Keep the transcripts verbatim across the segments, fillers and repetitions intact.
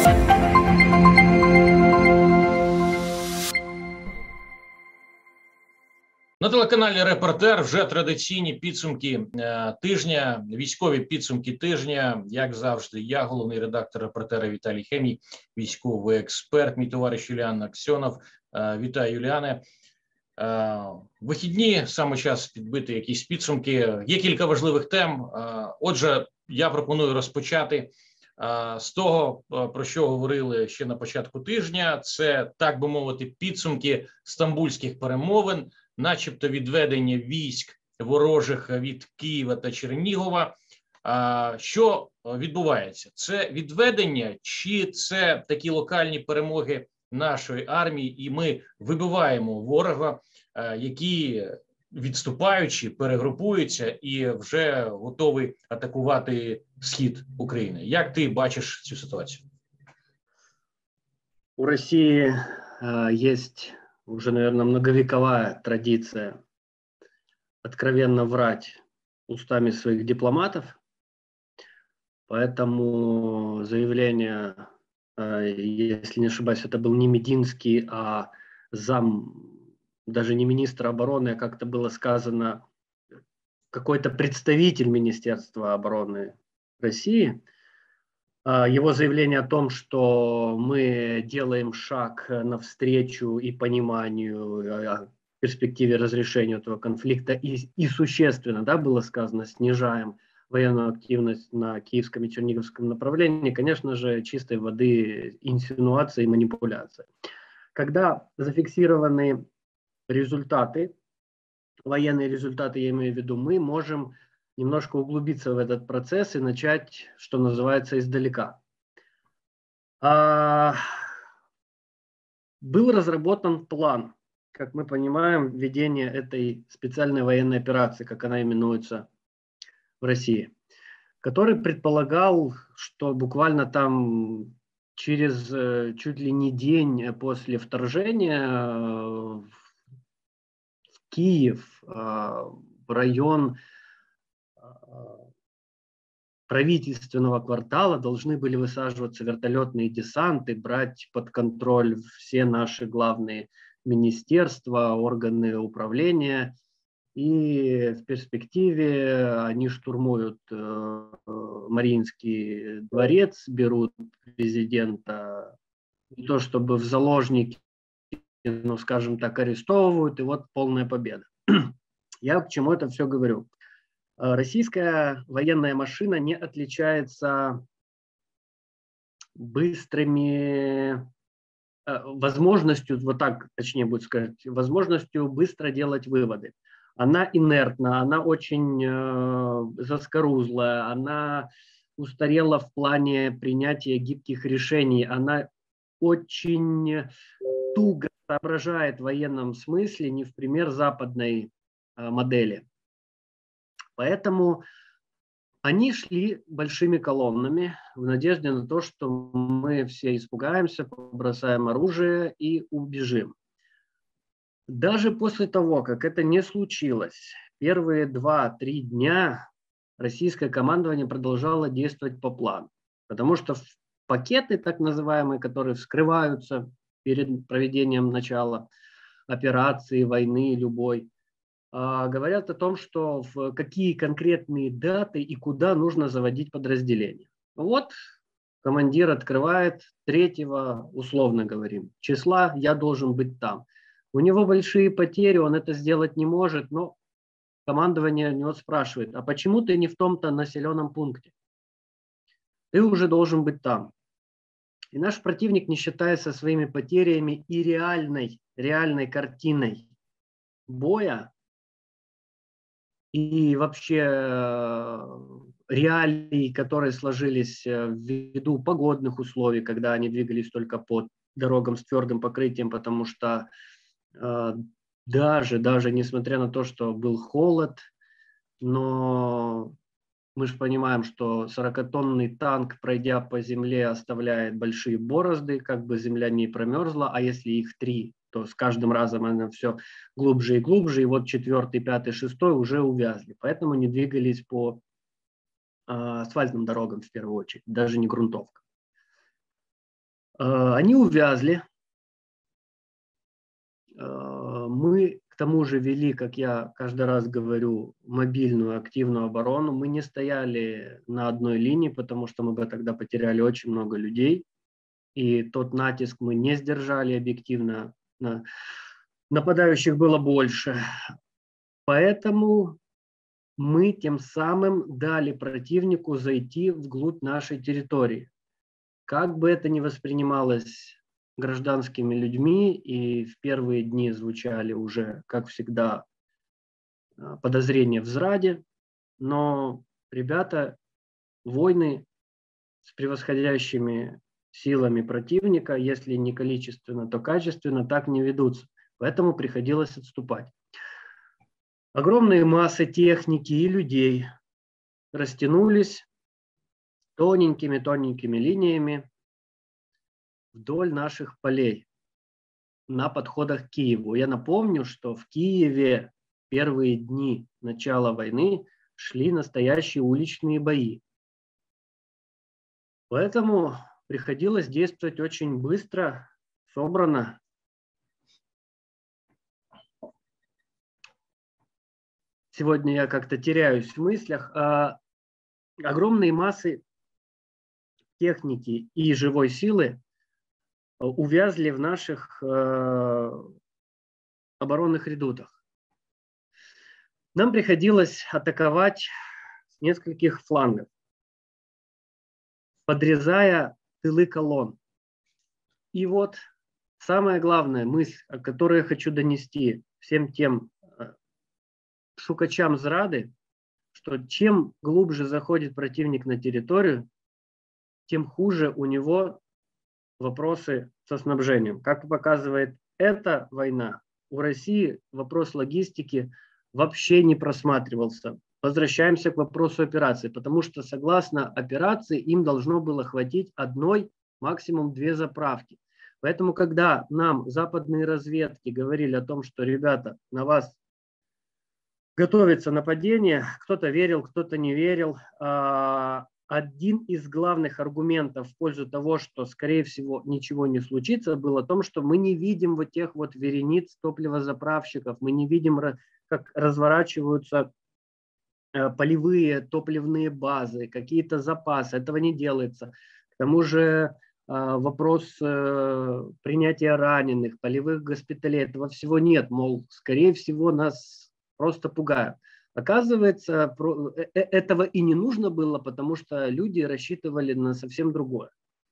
На телеканалі «Репортер» вже традиційні підсумки е, тижня, військові підсумки тижня. Як завжди, я, головний редактор «Репортера» Віталій Хемій, військовий експерт, мій товариш Юліан Аксьонов. Е, вітаю, Юліане. Е, вихідні, саме час підбити якісь підсумки. Є кілька важливих тем. Е, отже, я пропоную розпочати е, з того, про що говорили ще на початку тижня. Це, так би мовити, підсумки стамбульських перемовин, начебто відведення військ ворожих від Києва та Чернігова. А, що відбувається? Це відведення чи це такі локальні перемоги нашої армії, і ми вибиваємо ворога, а, які, відступаючи, перегрупуються і вже готові атакувати схід України? Як ти бачиш цю ситуацію? У Росії э, есть уже, наверное, многовековая традиция откровенно врать устами своих дипломатов. Поэтому заявление, если не ошибаюсь, это был не Мединский, а зам, даже не министра обороны, а как-то было сказано, какой-то представитель Министерства обороны России. Его заявление о том, что мы делаем шаг навстречу и пониманию, перспективе разрешения этого конфликта и, и существенно, да, было сказано, снижаем военную активность на киевском и черниговском направлении, конечно же, чистой воды инсинуация и манипуляция. Когда зафиксированы результаты, военные результаты, я имею в виду, мы можем немножко углубиться в этот процесс и начать, что называется, издалека. А, был разработан план, как мы понимаем, ведения этой специальной военной операции, как она именуется в России, который предполагал, что буквально там через чуть ли не день после вторжения в Киев, в район правительственного квартала должны были высаживаться вертолетные десанты, брать под контроль все наши главные министерства, органы управления. И в перспективе они штурмуют э, Мариинский дворец, берут президента не то чтобы в заложники, но, скажем так, арестовывают, и вот полная победа. Я к чему это все говорю? Российская военная машина не отличается быстрыми, возможностью, вот так точнее будет сказать, возможностью быстро делать выводы. Она инертна, она очень э, заскорузлая, она устарела в плане принятия гибких решений, она очень туго соображает в военном смысле, не в пример западной э, модели. Поэтому они шли большими колоннами в надежде на то, что мы все испугаемся, бросаем оружие и убежим. Даже после того, как это не случилось, первые два-три дня российское командование продолжало действовать по плану. Потому что пакеты, так называемые, которые вскрываются перед проведением начала операции, войны любой, говорят о том, что в какие конкретные даты и куда нужно заводить подразделения. Вот командир открывает третьего, условно говорим, числа, я должен быть там. У него большие потери, он это сделать не может, но командование у него спрашивает, а почему ты не в том-то населенном пункте? Ты уже должен быть там. И наш противник, не считаясь со своими потерями и реальной, реальной картиной боя, и вообще реалии, которые сложились ввиду погодных условий, когда они двигались только по дорогам с твердым покрытием, потому что э, даже, даже несмотря на то, что был холод, но мы же понимаем, что сорокатонный танк, пройдя по земле, оставляет большие борозды, как бы земля не промерзла, а если их три, то с каждым разом она все глубже и глубже, и вот четвертый, пятый, шестой уже увязли. Поэтому не двигались по э, асфальтным дорогам в первую очередь, даже не грунтовка. Они увязли. Мы к тому же вели, как я каждый раз говорю, мобильную активную оборону. Мы не стояли на одной линии, потому что мы бы тогда потеряли очень много людей. И тот натиск мы не сдержали объективно. Нападающих было больше. Поэтому мы тем самым дали противнику зайти вглубь нашей территории. Как бы это ни воспринималось гражданскими людьми, и в первые дни звучали уже, как всегда, подозрения в зраде, но ребята, войны с превосходящими силами противника, если не количественно, то качественно, так не ведутся. Поэтому приходилось отступать. Огромные массы техники и людей растянулись тоненькими-тоненькими линиями вдоль наших полей на подходах к Киеву. Я напомню, что в Киеве первые дни начала войны шли настоящие уличные бои. Поэтому приходилось действовать очень быстро, собрано. Сегодня я как-то теряюсь в мыслях. А огромные массы техники и живой силы увязли в наших э, оборонных редутах. Нам приходилось атаковать с нескольких флангов, подрезая тылы колонн. И вот самая главная мысль, о которой я хочу донести всем тем э, шукачам зрады, что чем глубже заходит противник на территорию, тем хуже у него вопросы со снабжением. Как показывает эта война, у России вопрос логистики вообще не просматривался. Возвращаемся к вопросу операции, потому что согласно операции им должно было хватить одной, максимум две заправки. Поэтому, когда нам западные разведки говорили о том, что, ребята, на вас готовится нападение, кто-то верил, кто-то не верил. Один из главных аргументов в пользу того, что, скорее всего, ничего не случится, был о том, что мы не видим вот тех вот верениц топливозаправщиков, мы не видим, как разворачиваются полевые топливные базы, какие-то запасы. Этого не делается. К тому же вопрос принятия раненых, полевых госпиталей, этого всего нет. Мол, скорее всего, нас просто пугают. Оказывается, этого и не нужно было, потому что люди рассчитывали на совсем другое.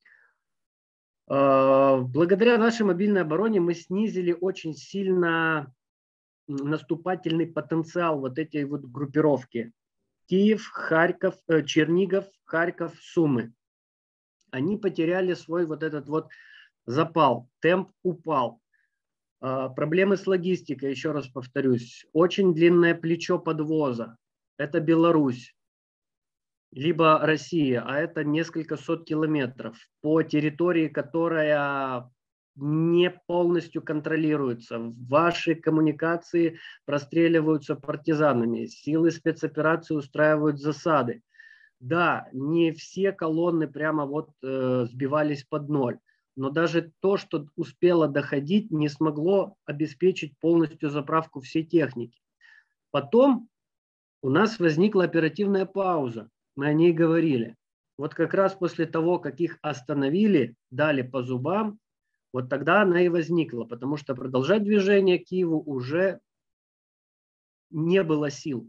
Благодаря нашей мобильной обороне мы снизили очень сильно наступательный потенциал вот этой вот группировки. Киев, Харьков, Чернигов, Харьков, Сумы. Они потеряли свой вот этот вот запал, темп упал. Проблемы с логистикой, еще раз повторюсь, очень длинное плечо подвоза. Это Беларусь, либо Россия, а это несколько сот километров по территории, которая не полностью контролируется. Ваши коммуникации простреливаются партизанами, силы спецоперации устраивают засады. Да, не все колонны прямо вот э, сбивались под ноль. Но даже то, что успело доходить, не смогло обеспечить полностью заправку всей техники. Потом у нас возникла оперативная пауза. Мы о ней говорили. Вот как раз после того, как их остановили, дали по зубам, вот тогда она и возникла. Потому что продолжать движение к Киеву уже не было сил.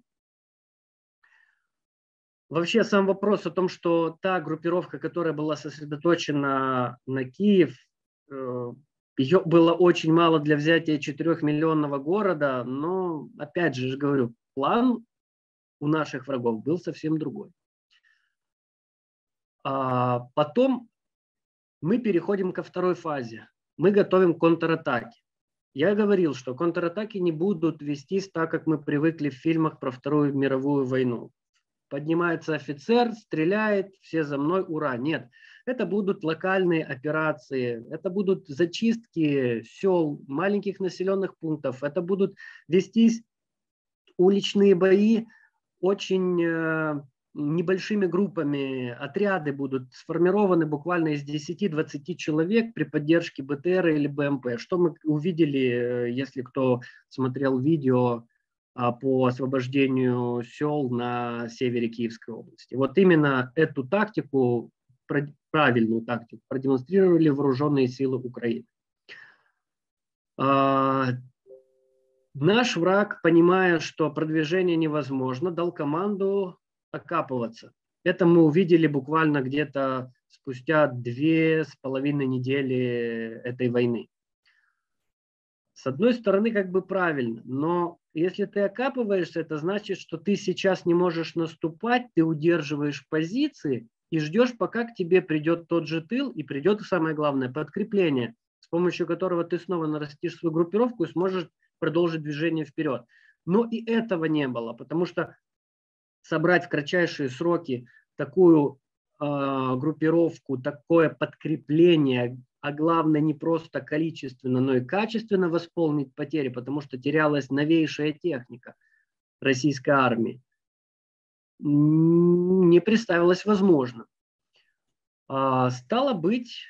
Вообще сам вопрос о том, что та группировка, которая была сосредоточена на Киев, ее было очень мало для взятия четырехмиллионного города, но, опять же, я говорю, план у наших врагов был совсем другой. А потом мы переходим ко второй фазе. Мы готовим контратаки. Я говорил, что контратаки не будут вестись так, как мы привыкли в фильмах про Вторую мировую войну. Поднимается офицер, стреляет, все за мной, ура. Нет, это будут локальные операции, это будут зачистки сел, маленьких населенных пунктов, это будут вестись уличные бои очень э, небольшими группами отряды будут сформированы буквально из десяти-двадцати человек при поддержке бэ тэ эр или бэ эм пэ. Что мы увидели, если кто смотрел видео по освобождению сел на севере Киевской области. Вот именно эту тактику, правильную тактику, продемонстрировали вооруженные силы Украины. Наш враг, понимая, что продвижение невозможно, дал команду окапываться. Это мы увидели буквально где-то спустя две с половиной недели этой войны. С одной стороны, как бы правильно, но если ты окапываешься, это значит, что ты сейчас не можешь наступать, ты удерживаешь позиции и ждешь, пока к тебе придет тот же тыл и придет, самое главное, подкрепление, с помощью которого ты снова нарастишь свою группировку и сможешь продолжить движение вперед. Но и этого не было, потому что собрать в кратчайшие сроки такую э, группировку, такое подкрепление, а главное не просто количественно, но и качественно восполнить потери, потому что терялась новейшая техника российской армии, не представилось возможным. А, стало быть,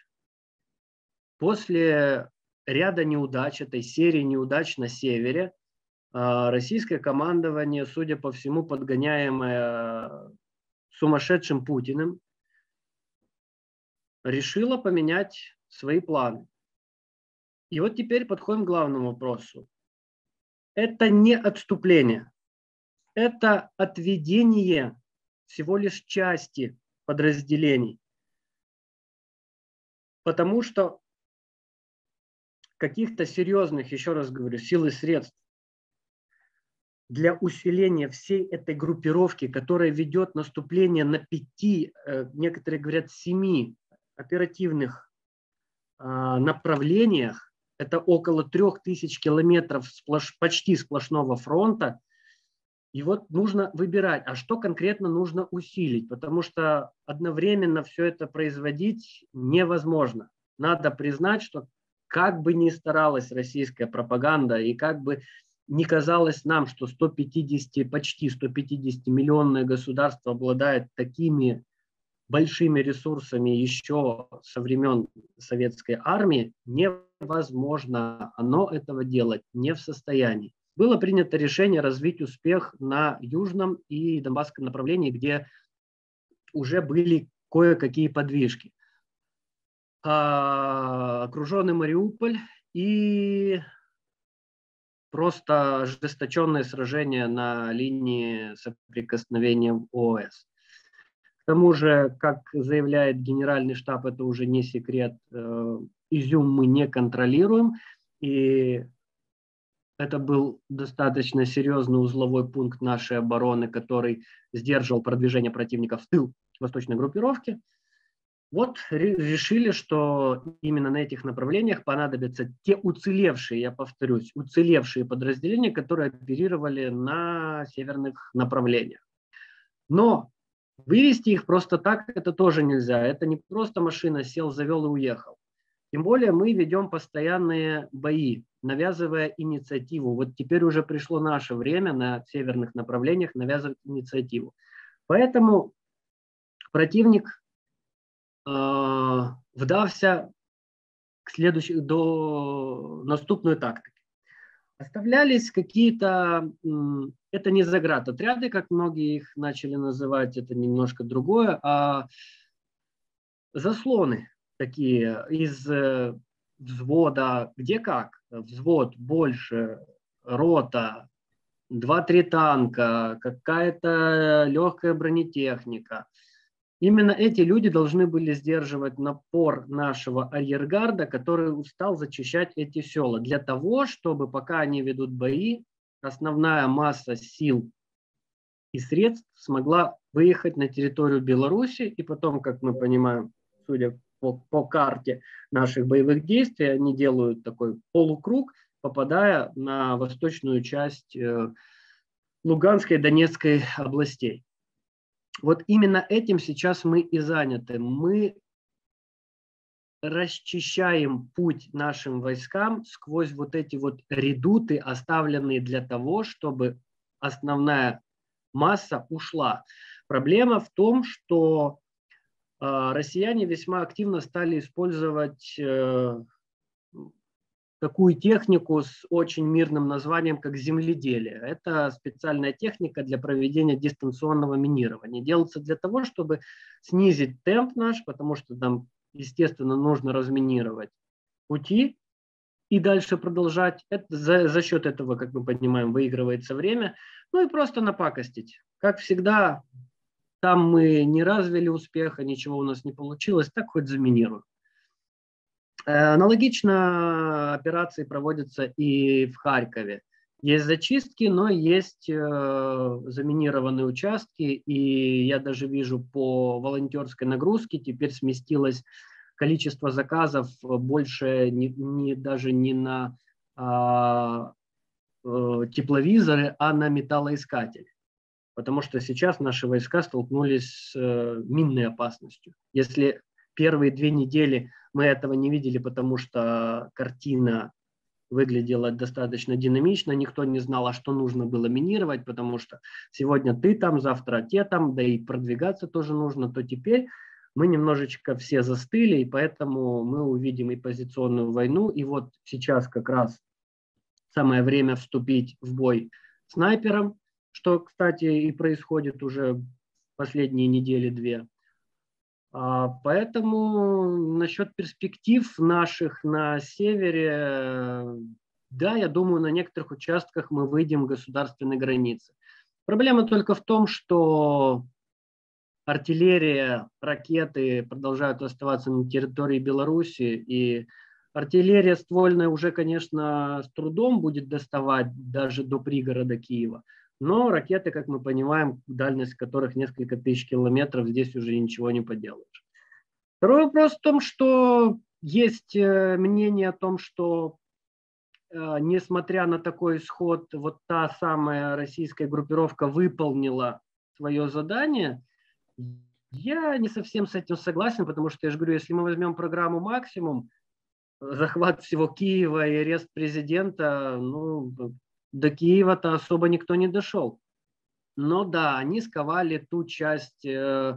после ряда неудач, этой серии неудач на севере, российское командование, судя по всему, подгоняемое сумасшедшим Путиным, решило поменять свои планы. И вот теперь подходим к главному вопросу. Это не отступление, это отведение всего лишь части подразделений. Потому что каких-то серьезных, еще раз говорю, сил и средств для усиления всей этой группировки, которая ведет наступление на пяти, некоторые говорят, семи оперативных направлениях, это около трех тысяч километров сплош, почти сплошного фронта. И вот нужно выбирать, а что конкретно нужно усилить, потому что одновременно все это производить невозможно. Надо признать, что как бы ни старалась российская пропаганда и как бы не казалось нам, что сто пятьдесят, почти сто пятьдесят миллионное государство обладает такими большими ресурсами еще со времен советской армии, невозможно. Оно этого делать не в состоянии. Было принято решение развить успех на южном и донбасском направлении, где уже были кое-какие подвижки. А, окруженный Мариуполь и просто ожесточенное сражение на линии соприкосновения в о эс. К тому же, как заявляет Генеральный штаб, это уже не секрет, Изюм мы не контролируем, и это был достаточно серьезный узловой пункт нашей обороны, который сдерживал продвижение противника в тыл восточной группировки. Вот решили, что именно на этих направлениях понадобятся те уцелевшие, я повторюсь, уцелевшие подразделения, которые оперировали на северных направлениях. Но вывести их просто так это тоже нельзя. Это не просто машина сел, завел и уехал. Тем более мы ведем постоянные бои, навязывая инициативу. Вот теперь уже пришло наше время на северных направлениях навязывать инициативу. Поэтому противник вдався к следующей, до наступной тактики. Оставлялись какие-то, это не заградотряды, как многие их начали называть, это немножко другое, а заслоны такие из взвода, где как, взвод больше, рота, два-три танка, какая-то легкая бронетехника. Именно эти люди должны были сдерживать напор нашего арьергарда, который устал зачищать эти села, для того, чтобы пока они ведут бои, основная масса сил и средств смогла выехать на территорию Беларуси, и потом, как мы понимаем, судя по, по карте наших боевых действий, они делают такой полукруг, попадая на восточную часть э, Луганской и Донецкой областей. Вот именно этим сейчас мы и заняты. Мы расчищаем путь нашим войскам сквозь вот эти вот редуты, оставленные для того, чтобы основная масса ушла. Проблема в том, что россияне весьма активно стали использовать такую технику с очень мирным названием, как земледелие. Это специальная техника для проведения дистанционного минирования. Делается для того, чтобы снизить темп наш, потому что нам, естественно, нужно разминировать пути и дальше продолжать. Это, за, за счет этого, как мы понимаем, выигрывается время. Ну и просто напакостить. Как всегда, там мы не развили успеха, ничего у нас не получилось, так хоть заминируем. Аналогично операции проводятся и в Харькове. Есть зачистки, но есть э, заминированные участки, и я даже вижу по волонтерской нагрузке теперь сместилось количество заказов больше не, не, даже не на э, э, тепловизоры, а на металлоискатели. Потому что сейчас наши войска столкнулись с э, минной опасностью. Если первые две недели мы этого не видели, потому что картина выглядела достаточно динамично, никто не знал, а что нужно было минировать, потому что сегодня ты там, завтра те там, да и продвигаться тоже нужно, то теперь мы немножечко все застыли, и поэтому мы увидим и позиционную войну, и вот сейчас как раз самое время вступить в бой снайпером, что, кстати, и происходит уже последние недели-две. Поэтому насчет перспектив наших на севере, да, я думаю, на некоторых участках мы выйдем к государственной границе. Проблема только в том, что артиллерия, ракеты продолжают оставаться на территории Беларуси, и артиллерия ствольная уже, конечно, с трудом будет доставать даже до пригорода Киева. Но ракеты, как мы понимаем, дальность которых несколько тысяч километров, здесь уже ничего не поделаешь. Второй вопрос в том, что есть мнение о том, что несмотря на такой исход, вот та самая российская группировка выполнила свое задание. Я не совсем с этим согласен, потому что, я же говорю, если мы возьмем программу «Максимум», захват всего Киева и арест президента, ну, до Киева-то особо никто не дошел. Но да, они сковали ту часть э,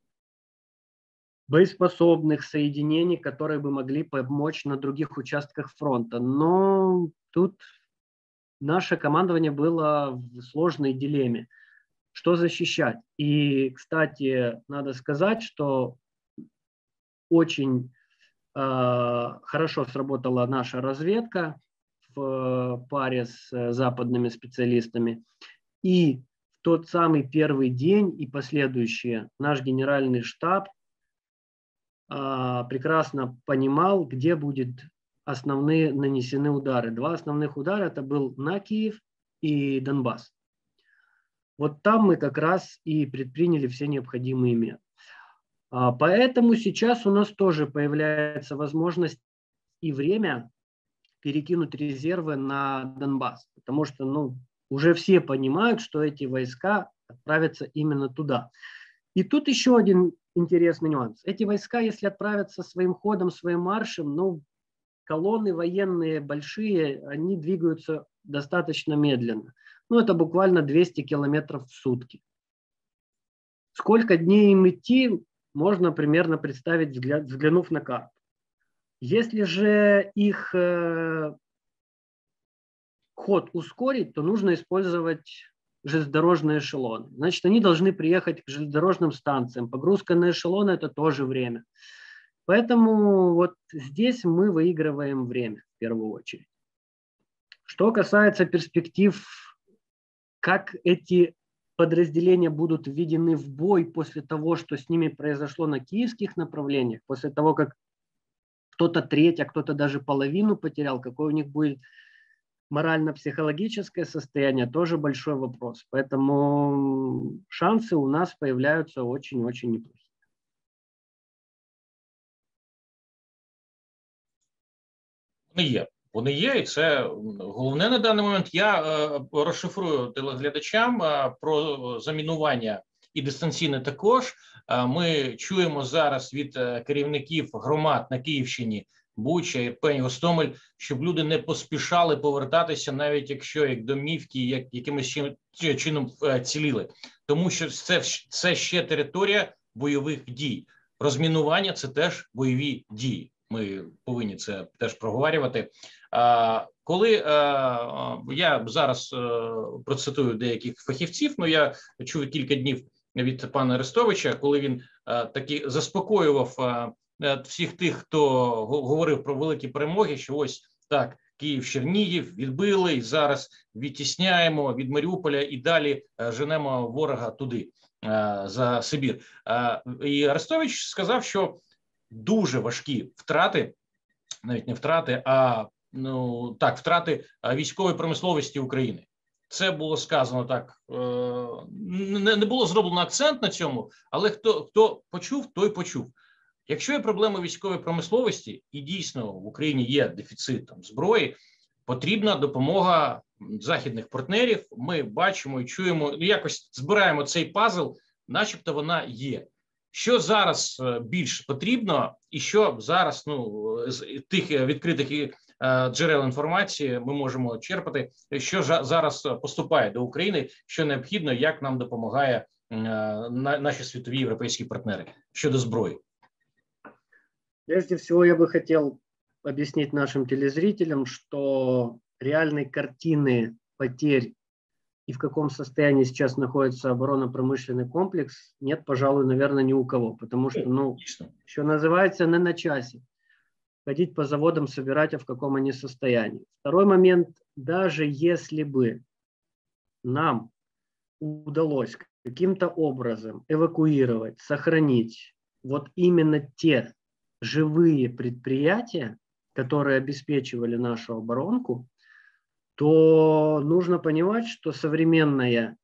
боеспособных соединений, которые бы могли помочь на других участках фронта. Но тут наше командование было в сложной дилемме. Что защищать? И, кстати, надо сказать, что очень э, хорошо сработала наша разведка в паре с западными специалистами. И в тот самый первый день и последующие наш генеральный штаб а, прекрасно понимал, где будут основные нанесены удары. Два основных удара это был на Киев и Донбасс. Вот там мы как раз и предприняли все необходимые меры. А, поэтому сейчас у нас тоже появляется возможность и время перекинуть резервы на Донбасс, потому что ну, уже все понимают, что эти войска отправятся именно туда. И тут еще один интересный нюанс. Эти войска, если отправятся своим ходом, своим маршем, ну, колонны военные большие, они двигаются достаточно медленно. Ну, это буквально двести километров в сутки. Сколько дней им идти, можно примерно представить, взгляд, взглянув на карту. Если же их э, ход ускорить, то нужно использовать железнодорожные эшелоны. Значит, они должны приехать к железнодорожным станциям. Погрузка на эшелоны – это тоже время. Поэтому вот здесь мы выигрываем время в первую очередь. Что касается перспектив, как эти подразделения будут введены в бой после того, что с ними произошло на киевских направлениях, после того, как кто-то треть, а кто-то даже половину потерял, какое у них будет морально-психологическое состояние, тоже большой вопрос. Поэтому шансы у нас появляются очень-очень неплохие. Вони є. Вони є, і це головне на даний момент. Я е, розшифрую телеглядачам е, про замінування і дистанційне також. Е, ми чуємо зараз від е, керівників громад на Київщині Буча, Ірпень, Гостомель, щоб люди не поспішали повертатися, навіть якщо як домівки як якимось чином ціліли. Тому що це, це ще територія бойових дій. Розмінування – це теж бойові дії. Ми повинні це теж проговорювати. А, коли а, я зараз а, процитую деяких фахівців, ну я чув кілька днів від пана Арестовича, коли він а, таки заспокоював а, всіх тих, хто говорив про великі перемоги, що ось так, Київ, Чернігів відбили, і зараз відтісняємо від Маріуполя і далі а, женемо ворога туди, а, за Сибір. А, і Арестович сказав, що дуже важкі втрати, навіть не втрати, а ну так, втрати військової промисловості України. Це було сказано так, не, не було зроблено акцент на цьому, але хто, хто почув, той почув. Якщо є проблеми військової промисловості, і дійсно в Україні є дефіцит там, зброї, потрібна допомога західних партнерів. Ми бачимо і чуємо, ну якось збираємо цей пазл, начебто вона є. Що зараз більш потрібно, і що зараз, ну, з тих відкритих джерел інформації ми можемо черпати, що зараз поступає до України, що необхідно, як нам допомагає наші світові європейські партнери щодо зброї? Прежде всего, я бы хотел объяснить нашим телезрителям, что реальной картины потерь и в каком состоянии сейчас находится оборонно-промышленный комплекс, нет, пожалуй, наверное, ни у кого. Потому что, ну, что называется, не на часе. Ходить по заводам, собирать, а в каком они состоянии. Второй момент, даже если бы нам удалось каким-то образом эвакуировать, сохранить вот именно те живые предприятия, которые обеспечивали нашу оборонку, то нужно понимать, что современное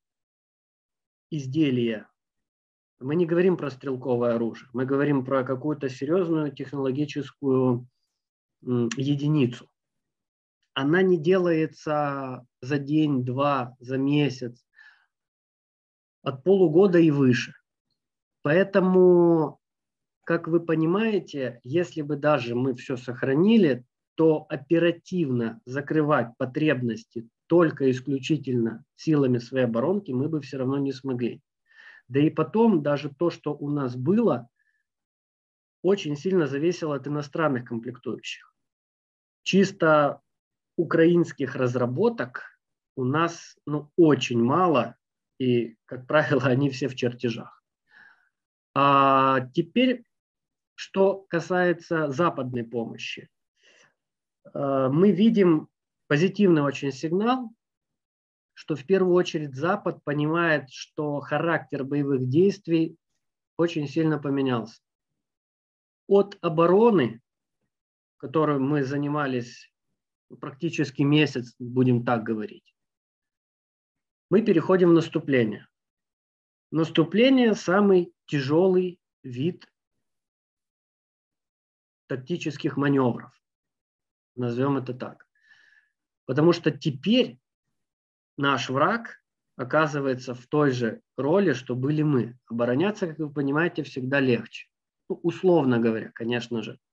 изделие, мы не говорим про стрелковое оружие, мы говорим про какую-то серьезную технологическую единицу. Она не делается за день, два, за месяц, от полугода и выше. Поэтому, как вы понимаете, если бы даже мы все сохранили, то оперативно закрывать потребности только исключительно силами своей оборонки мы бы все равно не смогли. Да и потом даже то, что у нас было, очень сильно зависело от иностранных комплектующих. Чисто украинских разработок у нас ну, очень мало, и, как правило, они все в чертежах. А теперь, что касается западной помощи. Мы видим позитивный очень сигнал, что в первую очередь Запад понимает, что характер боевых действий очень сильно поменялся. От обороны, которой мы занимались практически месяц, будем так говорить, мы переходим в наступление. Наступление – самый тяжелый вид тактических маневров. Назовем это так. Потому что теперь наш враг оказывается в той же роли, что были мы. Обороняться, как вы понимаете, всегда легче. Ну, условно говоря, конечно же.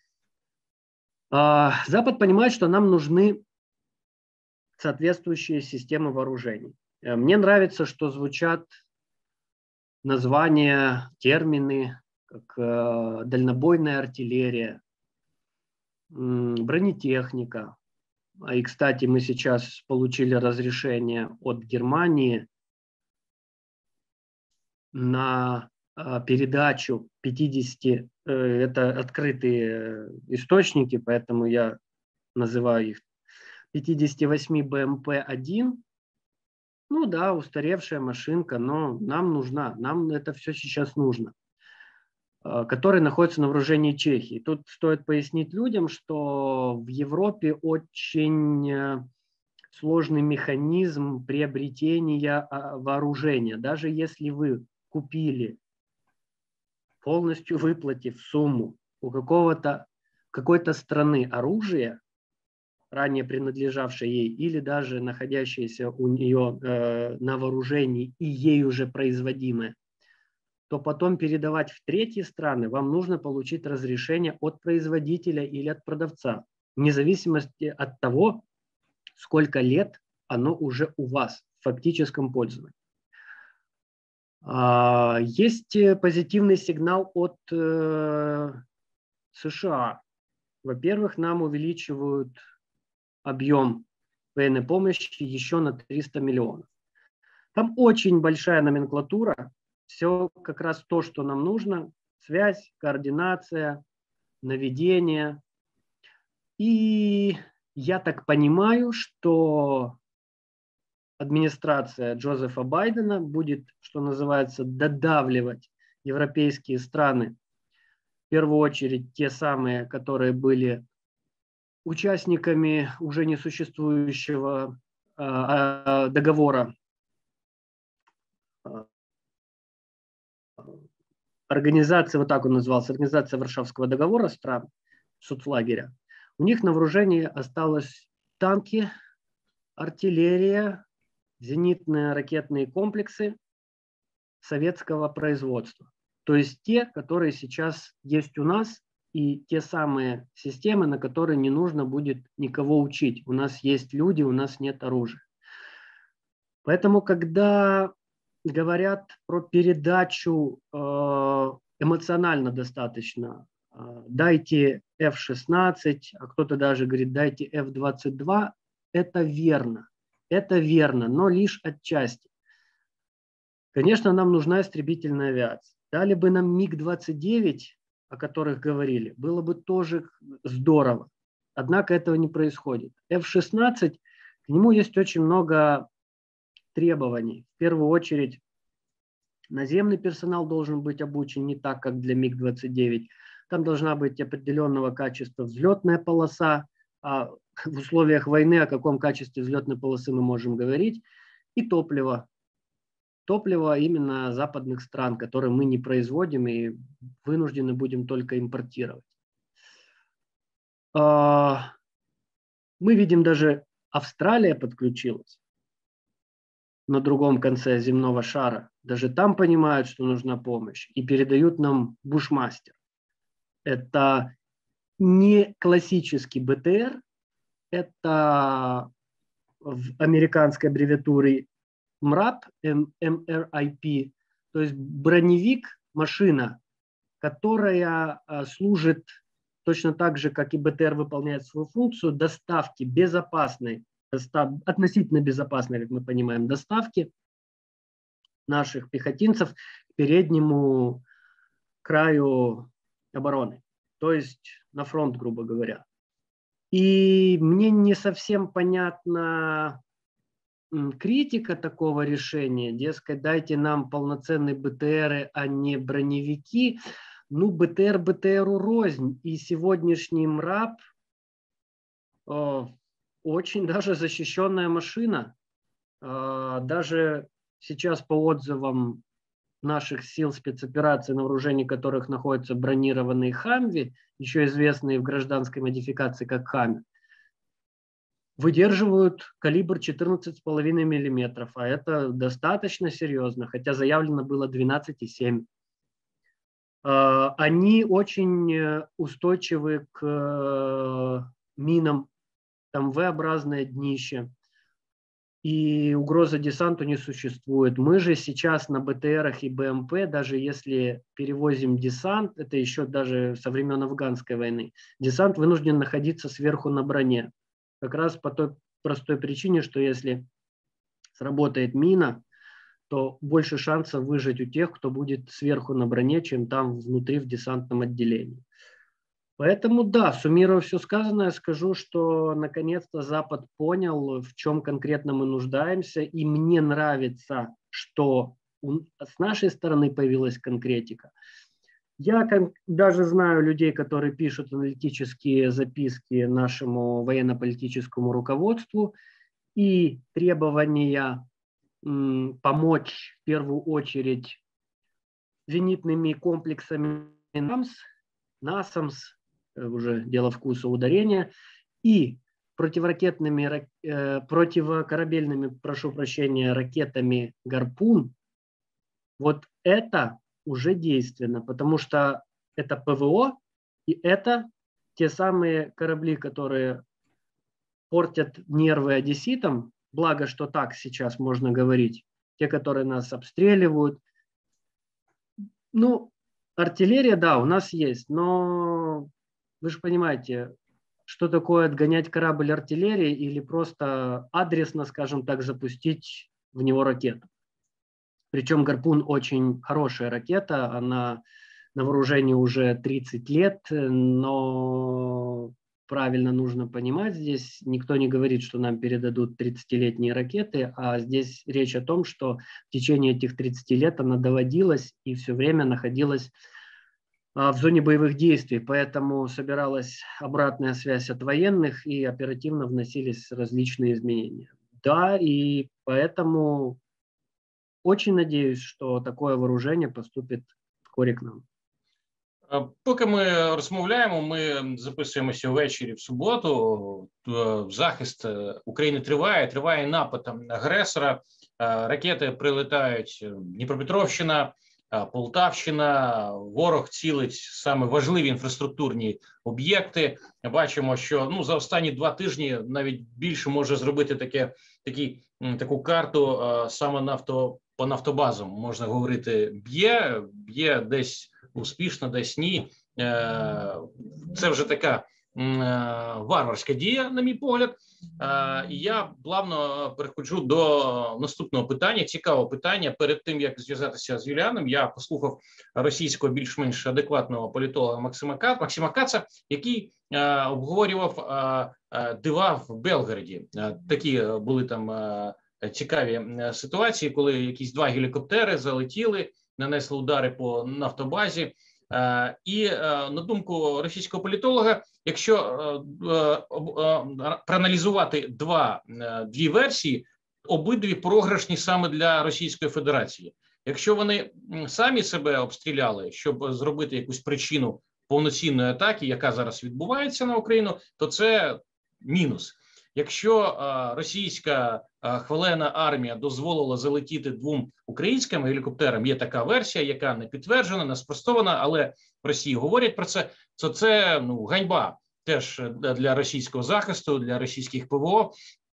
А, Запад понимает, что нам нужны соответствующие системы вооружений. Мне нравится, что звучат названия, термины, как э, дальнобойная артиллерия, бронетехника. И, кстати, мы сейчас получили разрешение от Германии на передачу пятидесяти, это открытые источники, поэтому я называю их пятьдесят восемь бэ эм пэ один. Ну да, устаревшая машинка, но нам нужна, нам это все сейчас нужно, который находится на вооружении Чехии. Тут стоит пояснить людям, что в Европе очень сложный механизм приобретения вооружения. Даже если вы купили, полностью выплатив сумму у какого-то, какой-то страны оружие, ранее принадлежавшее ей, или даже находящееся у нее э, на вооружении и ей уже производимое, то потом передавать в третьи страны вам нужно получить разрешение от производителя или от продавца, вне зависимости от того, сколько лет оно уже у вас в фактическом пользовании. Есть позитивный сигнал от США. Во-первых, нам увеличивают объем военной помощи еще на триста миллионов. Там очень большая номенклатура, все как раз то, что нам нужно: связь, координация, наведение. И я так понимаю, что администрация Джозефа Байдена будет, что называется, додавливать европейские страны, в первую очередь те самые, которые были участниками уже несуществующего э, договора, организация, вот так он назывался, организация Варшавского договора стран соцлагеря. У них на вооружении осталось танки, артиллерия, зенитные ракетные комплексы советского производства. То есть те, которые сейчас есть у нас, и те самые системы, на которые не нужно будет никого учить. У нас есть люди, у нас нет оружия. Поэтому, когда говорят про передачу эмоционально достаточно, дайте эф шестнадцать, а кто-то даже говорит, дайте эф двадцать два, это верно. Это верно, но лишь отчасти. Конечно, нам нужна истребительная авиация. Дали бы нам миг двадцать девять, о которых говорили, было бы тоже здорово. Однако этого не происходит. эф шестнадцать, к нему есть очень много требований. В первую очередь, наземный персонал должен быть обучен не так, как для миг двадцать девять. Там должна быть определенного качества взлетная полоса. А в условиях войны о каком качестве взлетной полосы мы можем говорить? И топливо. Топливо именно западных стран, которые мы не производим и вынуждены будем только импортировать. Мы видим, даже Австралия подключилась на другом конце земного шара. Даже там понимают, что нужна помощь, и передают нам Бушмастер. Это не классический бэ тэ эр, это в американской аббревиатуре МРАП, эм эр ай пи, то есть броневик, машина, которая служит точно так же, как и бэ тэ эр выполняет свою функцию доставки безопасной, достав, относительно безопасной, как мы понимаем, доставки наших пехотинцев к переднему краю обороны, то есть на фронт, грубо говоря. И мне не совсем понятна критика такого решения, дескать, дайте нам полноценные бэ тэ эры, а не броневики. Ну, бэ тэ эр бэ тэ эру рознь, и сегодняшний МРАП э, очень даже защищенная машина. Э, даже сейчас по отзывам наших сил спецопераций, на вооружении которых находятся бронированные «Хамви», еще известные в гражданской модификации как «Хаммер», выдерживают калибр четырнадцать с половиной миллиметров, а это достаточно серьезно, хотя заявлено было двенадцать и семь. Они очень устойчивы к минам, там вэ-образное днище, и угроза десанту не существует. Мы же сейчас на бэ тэ эрах и бэ эм пэ, даже если перевозим десант, это еще даже со времен Афганской войны, десант вынужден находиться сверху на броне. Как раз по той простой причине, что если сработает мина, то больше шансов выжить у тех, кто будет сверху на броне, чем там внутри в десантном отделении. Поэтому да, суммируя все сказанное, скажу, что наконец-то Запад понял, в чем конкретно мы нуждаемся, и мне нравится, что с нашей стороны появилась конкретика. Я даже знаю людей, которые пишут аналитические записки нашему военно-политическому руководству, и требования м, помочь в первую очередь зенитными комплексами НАСАМС, НАСАМС, уже дело вкуса ударения, и противоракетными, э, противокорабельными, прошу прощения, ракетами «Гарпун». Вот это уже действенно, потому что это ПВО, и это те самые корабли, которые портят нервы одесситам, благо, что так сейчас можно говорить, те, которые нас обстреливают. Ну, артиллерия, да, у нас есть, но вы же понимаете, что такое отгонять корабль артиллерии или просто адресно, скажем так, запустить в него ракету. Причем «Гарпун» очень хорошая ракета, она на вооружении уже тридцать лет, но правильно нужно понимать, здесь никто не говорит, что нам передадут тридцатилетние ракеты, а здесь речь о том, что в течение этих тридцати лет она доводилась и все время находилась в зоне боевых действий, поэтому собиралась обратная связь от военных и оперативно вносились различные изменения. Да, и поэтому очень надеюсь, что такое вооружение поступит вскоре к нам. Поки ми розмовляємо, ми записуємося ввечері в суботу. Захист України триває, триває напад агресора. Ракети прилітають Дніпропетровщина, Полтавщина. Ворог цілить саме важливі інфраструктурні об'єкти. Бачимо, що ну за останні два тижні навіть більше може зробити таке, такі, таку карту саме нафто, по нафтобазам. Можна говорити, б'є, б'є десь успішно, десь ні. Це вже така варварська дія, на мій погляд. І я плавно переходжу до наступного питання, цікавого питання. Перед тим, як зв'язатися з Юліаном, я послухав російського більш-менш адекватного політолога Максима, Максима Каца, який обговорював дива в Белгороді. Такі були там цікаві ситуації, коли якісь два гелікоптери залетіли, нанесли удари по нафтобазі. І, на думку російського політолога, якщо проаналізувати два, дві версії, обидві програшні саме для Російської Федерації. Якщо вони самі себе обстріляли, щоб зробити якусь причину повноцінної атаки, яка зараз відбувається на Україну, то це мінус. Якщо російська хвалена армія дозволила залетіти двом українським гелікоптерам, є така версія, яка не підтверджена, не спростована, але в Росії говорять про це, то це ну, ганьба теж для російського захисту, для російських ПВО.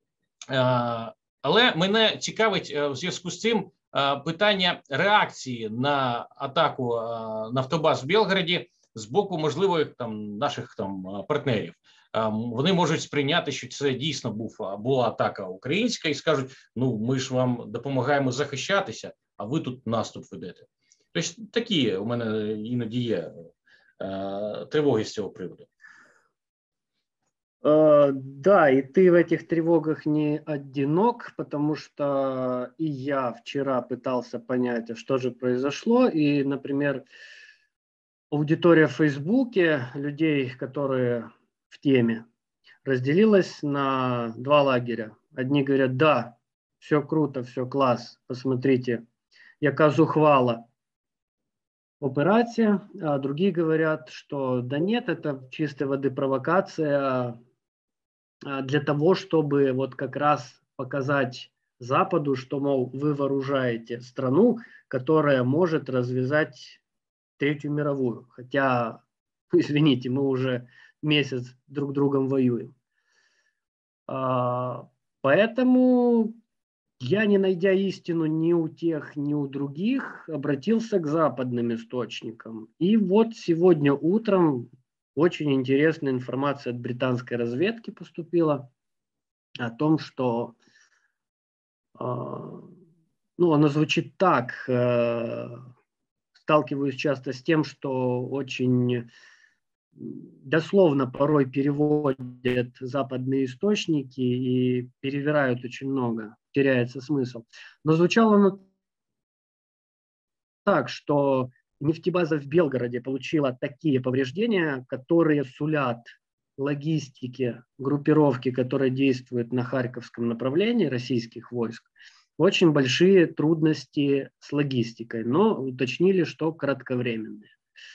Але мене цікавить в зв'язку з цим питання реакції на атаку нафтобаз в Белгороді з боку можливих там наших там партнерів. Вони можуть сприйняти, що це дійсно був, була атака українська і скажуть, ну ми ж вам допомагаємо захищатися, а ви тут наступ ведете. Тобто такі у мене іноді є е, тривоги з цього приводу. Uh, да, и ты в этих тревогах не одинок, потому что и я вчера пытался понять, а что же произошло. И, например, аудитория в Фейсбуке людей, которые в теме, разделилась на два лагеря. Одни говорят, да, все круто, все класс, посмотрите, яка зухвала операция, а другие говорят, что да нет, это чистой воды провокация для того, чтобы вот как раз показать Западу, что, мол, вы вооружаете страну, которая может развязать Третью мировую. Хотя, извините, мы уже месяц друг другом воюем. Поэтому я, не найдя истину ни у тех, ни у других, обратился к западным источникам. И вот сегодня утром очень интересная информация от британской разведки поступила о том, что, ну, она звучит так, сталкиваюсь часто с тем, что очень дословно порой переводят западные источники и перевирают очень много, теряется смысл. Но звучало оно так, что нефтебаза в Белгороде получила такие повреждения, которые сулят логистике группировки, которая действует на Харьковском направлении российских войск, очень большие трудности с логистикой, но уточнили, что кратковременные.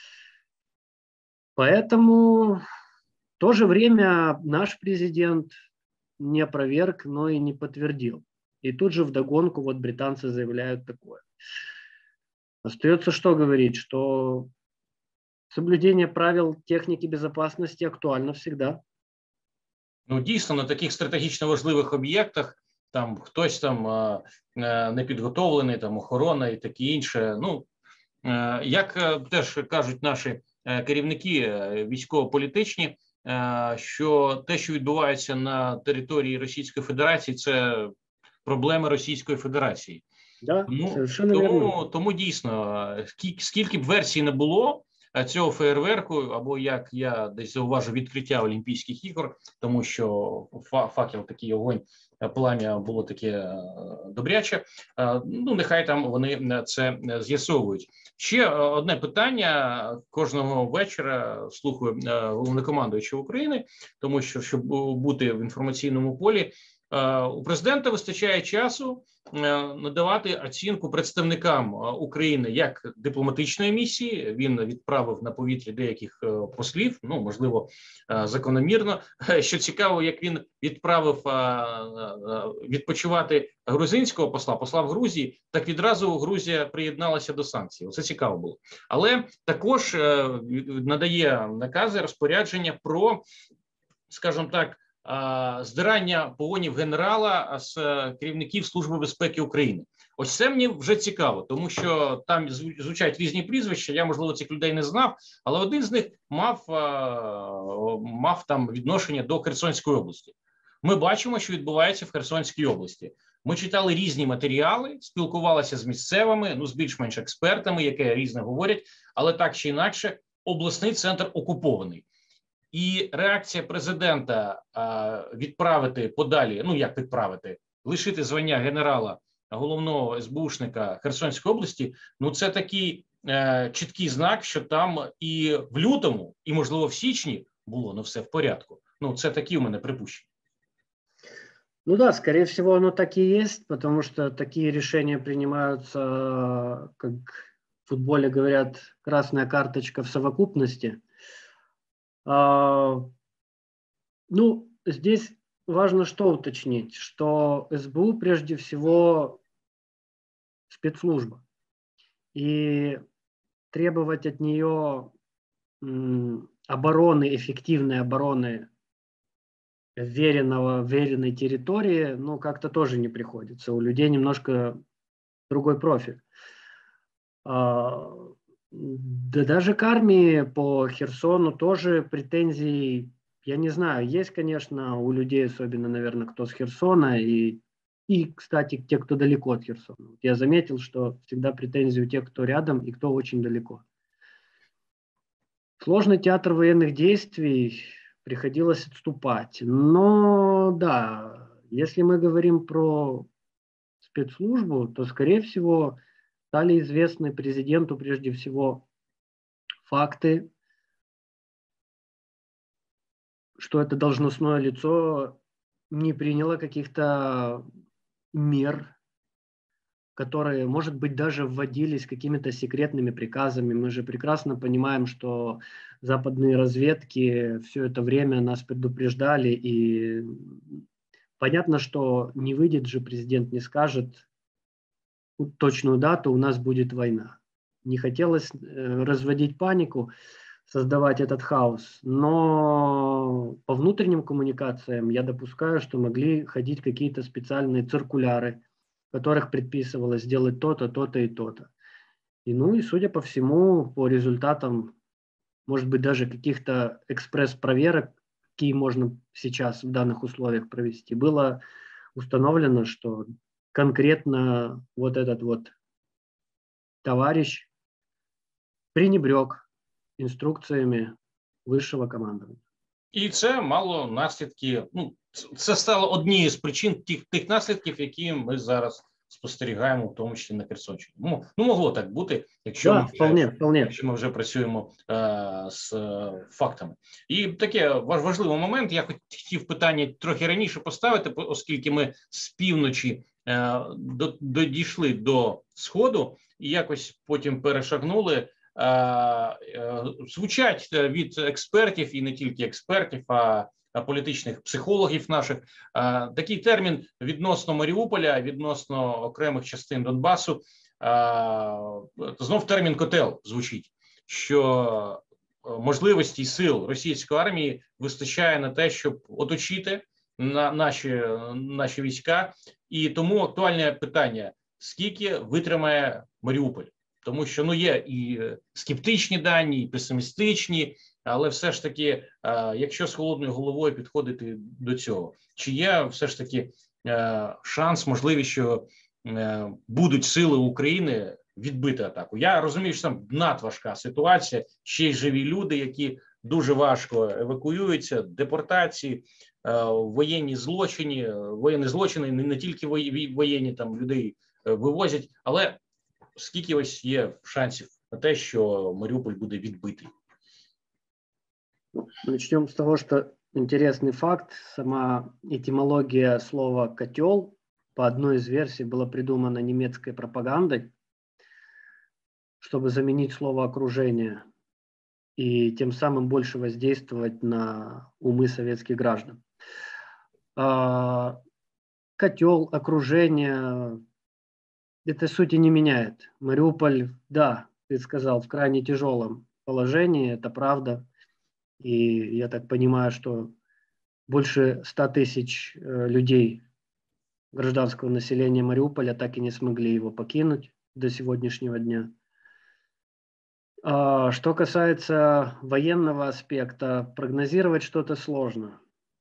Поэтому в то же время наш президент не опроверг, но и не подтвердил. И тут же вдогонку вот британцы заявляют такое. Остается что говорить, что соблюдение правил техники безопасности актуально всегда. Ну, дійсно, на таких стратегічно важливих об'єктах там хтось там е, е, не підготовлений, там охорона і таке інше. Ну, е, як е, теж кажуть наші е, керівники е, військово-політичні, е, що те, що відбувається на території Російської Федерації, це проблеми Російської Федерації. Да, Тому, совершенно верно. тому, тому дійсно, скільки, скільки б версій не було цього феєрверку, або, як я десь зауважу, відкриття Олімпійських ігор, тому що факел, такий огонь, плам'я було таке добряче, ну нехай там вони це з'ясовують. Ще одне питання, кожного вечора слухаю головнокомандуючого України, тому що, щоб бути в інформаційному полі, у президента вистачає часу надавати оцінку представникам України як дипломатичної місії. Він відправив на повітря деяких послів, ну, можливо, закономірно. Що цікаво, як він відправив відпочивати грузинського посла, посла в Грузії, так відразу Грузія приєдналася до санкцій. Це цікаво було. Але також надає накази, розпорядження про, скажімо так, здирання погонів генерала з керівників Служби безпеки України. Ось це мені вже цікаво, тому що там звучать різні прізвища, я, можливо, цих людей не знав, але один з них мав, мав там відношення до Херсонської області. Ми бачимо, що відбувається в Херсонській області. Ми читали різні матеріали, спілкувалися з місцевими, ну, з більш-менш експертами, які різне говорять, але так чи інакше, обласний центр окупований. І реакція президента а, відправити подалі, ну як відправити, лишити звання генерала, головного ес бе у Херсонської області, ну це такий е, чіткий знак, що там і в лютому, і можливо в січні було, ну, все в порядку. Ну це такі у мене припущення. Ну да, скорее всего, оно так и есть, потому что такие решения принимаются, как в футболе говорят, красная карточка в совокупности. А, ну, здесь важно что уточнить, что эс бэ у прежде всего спецслужба. И требовать от нее м, обороны, эффективной обороны веренного, веренной территории, ну, как-то тоже не приходится. У людей немножко другой профиль. А, да даже к армии по Херсону тоже претензий, я не знаю, есть, конечно, у людей, особенно, наверное, кто с Херсона, и, и, кстати, те, кто далеко от Херсона. Я заметил, что всегда претензии у тех, кто рядом и кто очень далеко. Сложный театр военных действий, приходилось отступать. Но, да, если мы говорим про спецслужбу, то, скорее всего, стали известны президенту прежде всего факты, что это должностное лицо не приняло каких-то мер, которые, может быть, даже вводились какими-то секретными приказами. Мы же прекрасно понимаем, что западные разведки все это время нас предупреждали, и понятно, что не выйдет же президент, не скажет точную дату, у нас будет война. Не хотелось э, разводить панику, создавать этот хаос, но по внутренним коммуникациям я допускаю, что могли ходить какие-то специальные циркуляры, в которых предписывалось сделать то-то, то-то и то-то. И, ну и, судя по всему, по результатам, может быть, даже каких-то экспресс-проверок, какие можно сейчас в данных условиях провести, было установлено, что конкретно вот этот вот товарищ пренебрег інструкціями вищого командування. І це мало наслідки, ну, це стало однією з причин тих, тих наслідків, які ми зараз спостерігаємо, в тому числі на Херсонщині. Ну, ну могло так бути, якщо, да, ми, вже, вполне, вполне. якщо ми вже працюємо е, з е, фактами. І таке важливий момент, я хотів питання трохи раніше поставити, оскільки ми з півночі е, до, до, дійшли до Сходу і якось потім перешагнули. Звучать від експертів, і не тільки експертів, а політичних психологів наших, такий термін відносно Маріуполя, відносно окремих частин Донбасу, знов термін котел звучить, що можливості сил російської армії вистачає на те, щоб оточити на наші, наші війська. І тому актуальне питання, скільки витримає Маріуполь? Тому що ну, є і скептичні дані, і песимістичні, але все ж таки, якщо з холодною головою підходити до цього, чи є все ж таки шанс, можливість, що будуть сили України відбити атаку? Я розумію, що там надважка ситуація, ще й живі люди, які дуже важко евакуюються, депортації, воєнні злочини, воєнні злочини, не, не тільки воєнні, там людей вивозять, але скільки ось є шансів на те, що Маріуполь буде відбитий? Начнем с того, что интересный факт. Сама этимология слова «котел» по одной из версий была придумана немецкой пропагандой, чтобы заменить слово «окружение» и тем самым больше воздействовать на умы советских граждан. Котел, окружение – это сути не меняет. Мариуполь, да, ты сказал, в крайне тяжелом положении, это правда. И я так понимаю, что больше ста тысяч людей, гражданского населения Мариуполя, так и не смогли его покинуть до сегодняшнего дня. А что касается военного аспекта, прогнозировать что-то сложно.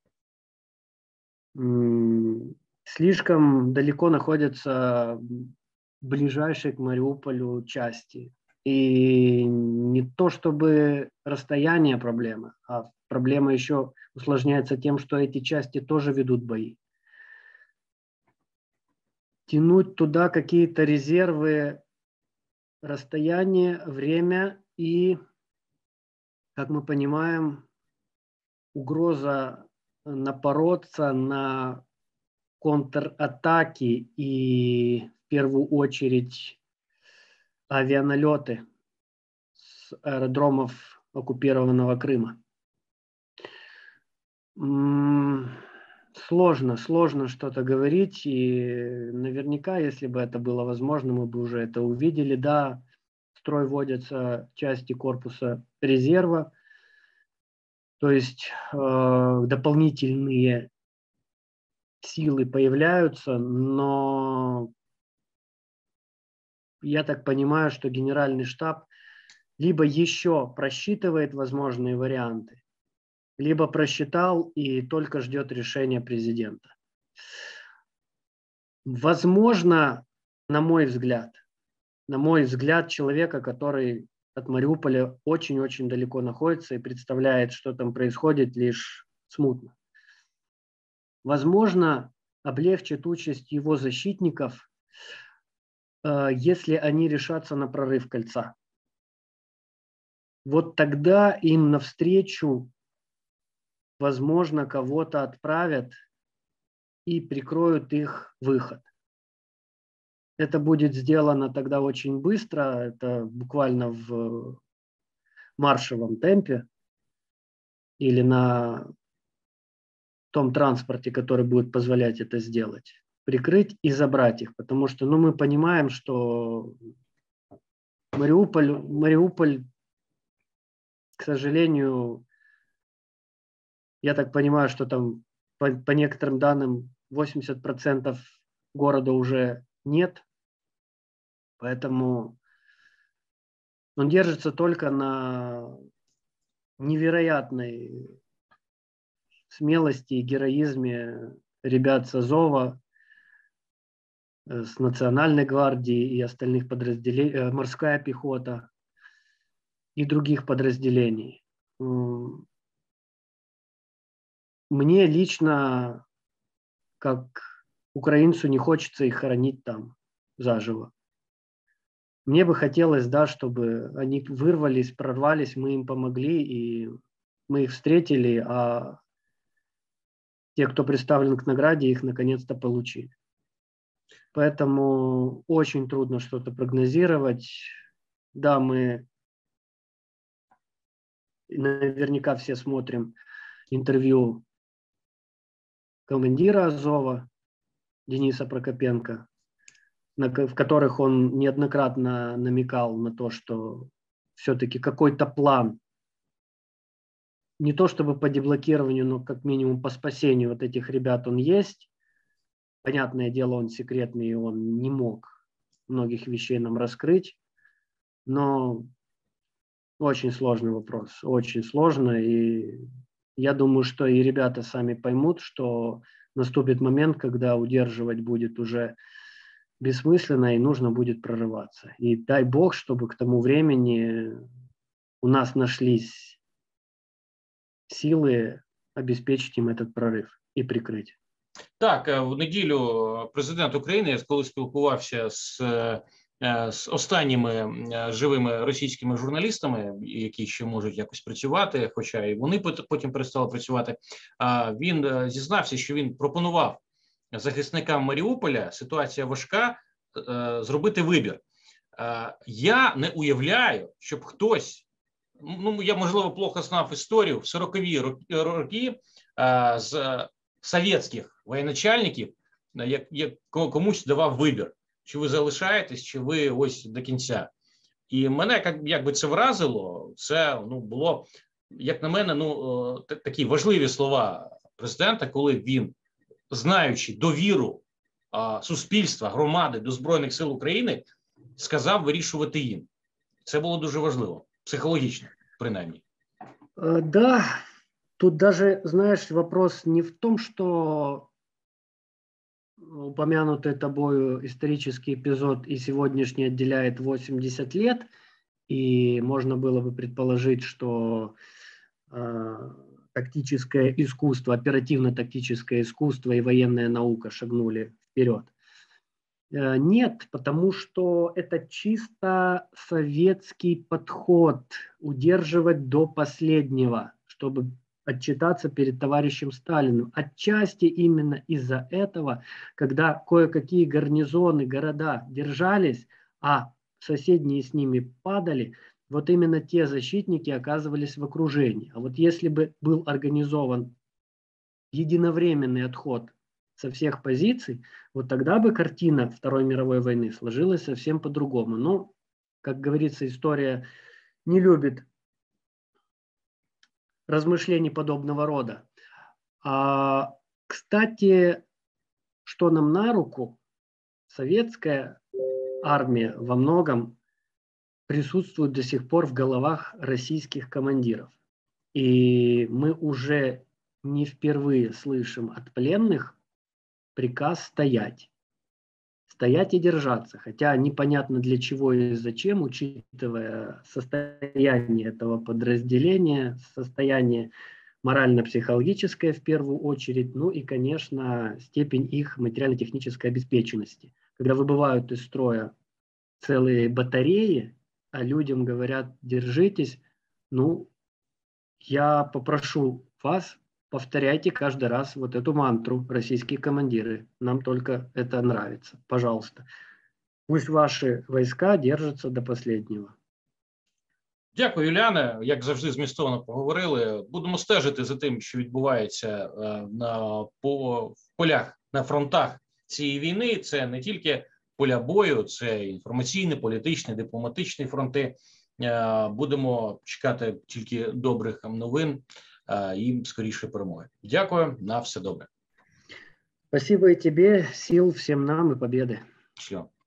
Слишком далеко находятся ближайшие к Мариуполю части. И не то чтобы расстояние проблема, а проблема еще усложняется тем, что эти части тоже ведут бои. Тянуть туда какие-то резервы, расстояние, время и, как мы понимаем, угроза напороться на контратаки и в первую очередь авианалеты с аэродромов оккупированного Крыма. Сложно, сложно что-то говорить, и наверняка, если бы это было возможно, мы бы уже это увидели. Да, в строй вводятся части корпуса резерва, то есть э, дополнительные силы появляются, но я так понимаю, что генеральный штаб либо еще просчитывает возможные варианты, либо просчитал и только ждет решения президента. Возможно, на мой взгляд, на мой взгляд, человека, который от Мариуполя очень-очень далеко находится и представляет, что там происходит, лишь смутно. Возможно, облегчит участь его защитников, если они решатся на прорыв кольца. Вот тогда им навстречу, возможно, кого-то отправят и прикроют их выход. Это будет сделано тогда очень быстро, это буквально в маршевом темпе или на том транспорте, который будет позволять это сделать. Прикрыть и забрать их, потому что ну, мы понимаем, что Мариуполь, Мариуполь, к сожалению, я так понимаю, что там по, по некоторым данным восемьдесят процентов города уже нет, поэтому он держится только на невероятной смелости и героизме ребят с Азова, с Национальной гвардии и остальных подразделений, морская пехота и других подразделений. Мне лично, как украинцу, не хочется их хоронить там заживо. Мне бы хотелось, да, чтобы они вырвались, прорвались, мы им помогли, и мы их встретили, а те, кто представлен к награде, их наконец-то получили. Поэтому очень трудно что-то прогнозировать. Да, мы наверняка все смотрим интервью командира Азова Дениса Прокопенко. в которых он неоднократно намекал на то, что все-таки какой-то план, не то чтобы по деблокированию, но как минимум по спасению вот этих ребят он есть. Понятное дело, он секретный, и он не мог многих вещей нам раскрыть, но очень сложный вопрос, очень сложно, и я думаю, что и ребята сами поймут, что наступит момент, когда удерживать будет уже бессмысленно, и нужно будет прорываться. И дай бог, чтобы к тому времени у нас нашлись силы обеспечить им этот прорыв і прикрити. Так, в неділю президент України, коли спілкувався з, з останніми живими російськими журналістами, які ще можуть якось працювати, хоча і вони потім перестали працювати, він зізнався, що він пропонував захисникам Маріуполя, ситуація важка, зробити вибір. Я не уявляю, щоб хтось, ну я можливо плохо знав історію, в сорокові роки з совєтських воєначальників, як, як комусь давав вибір, чи ви залишаєтесь, чи ви ось до кінця. І мене, як, як би це вразило, це ну, було, як на мене, ну, такі важливі слова президента, коли він, знаючи довіру а, суспільства, громади до Збройних сил України, сказав вирішувати їм. Це було дуже важливо, психологічно, принаймні. Uh, да. Тут даже, знаешь, вопрос не в том, что упомянутый тобою исторический эпизод и сегодняшний отделяет восемьдесят лет, и можно было бы предположить, что э, тактическое искусство, оперативно-тактическое искусство и военная наука шагнули вперед. Э, нет, потому что это чисто советский подход удерживать до последнего, чтобы отчитаться перед товарищем Сталиным. Отчасти именно из-за этого, когда кое-какие гарнизоны, города держались, а соседние с ними падали, вот именно те защитники оказывались в окружении. А вот если бы был организован единовременный отход со всех позиций, вот тогда бы картина Второй мировой войны сложилась совсем по-другому. Но, как говорится, история не любит размышлений подобного рода. А, кстати, что нам на руку, советская армия во многом присутствует до сих пор в головах российских командиров. И мы уже не впервые слышим от пленных приказ стоять. Стоять и держаться, хотя непонятно для чего и зачем, учитывая состояние этого подразделения, состояние морально-психологическое в первую очередь, ну и, конечно, степень их материально-технической обеспеченности. Когда выбывают из строя целые батареи, а людям говорят «держитесь», ну, я попрошу вас, повторяйте каждый раз вот эту мантру, российские командиры. Нам только это нравится. Пожалуйста. Пусть ваши войска держатся до последнего. Дякую, Юліане. Як завжди, змістовно поговорили. Будемо стежити за тим, що відбувається на по, полях, на фронтах цієї війни. Це не тільки поля бою, це інформаційні, політичні, дипломатичні фронти. Будемо чекати тільки добрих новин і скоріше перемоги. Дякую, на все добре. Спасибо и тебе, сил всем нам и победы. Все.